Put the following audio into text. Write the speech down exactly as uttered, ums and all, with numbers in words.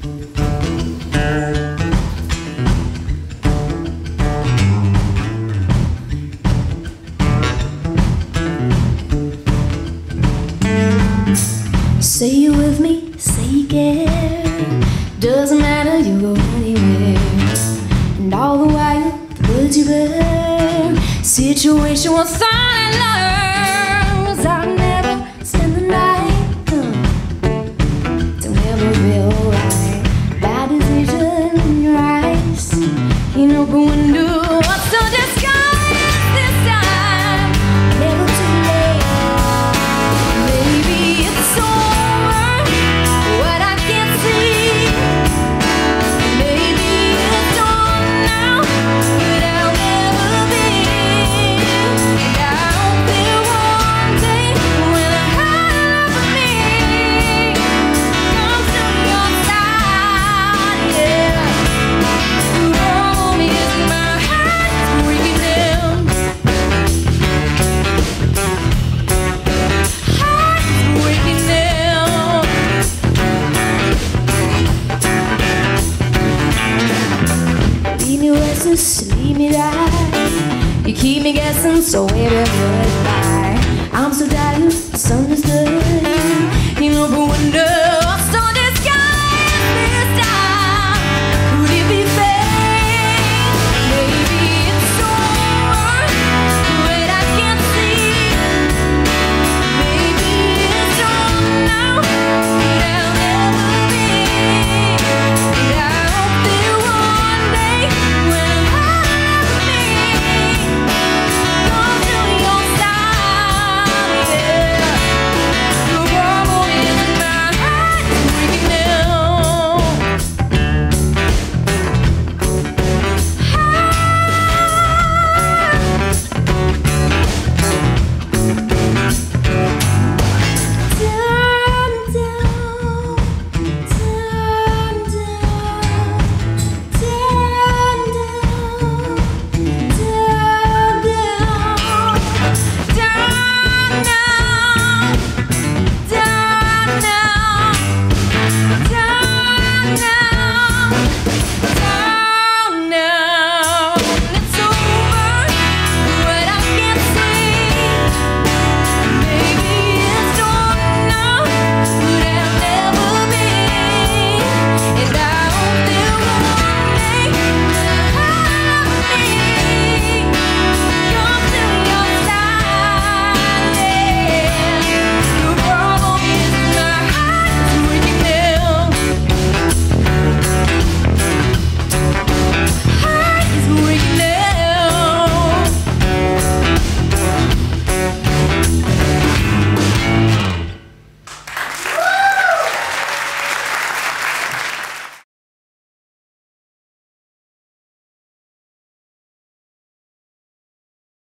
Say you're with me, say you care. Doesn't matter, you go anywhere. And all the while, the words you burn. Situation was fun and learn. 'Cause I'll never spend the night. It'll never be alright. Bad decision in your eyes. You know, go and do what's so disguised this time. Never too late. Maybe it's over. What I can't see. Maybe it's on now, but I'll never be. And I hope that one day when the heart of me comes to your side, yeah, you hold me as my heart's breaking down. Heart's breaking down. Leave me restless, leave me die. You keep me guessing, so baby, goodbye. I'm so tired, misunderstood.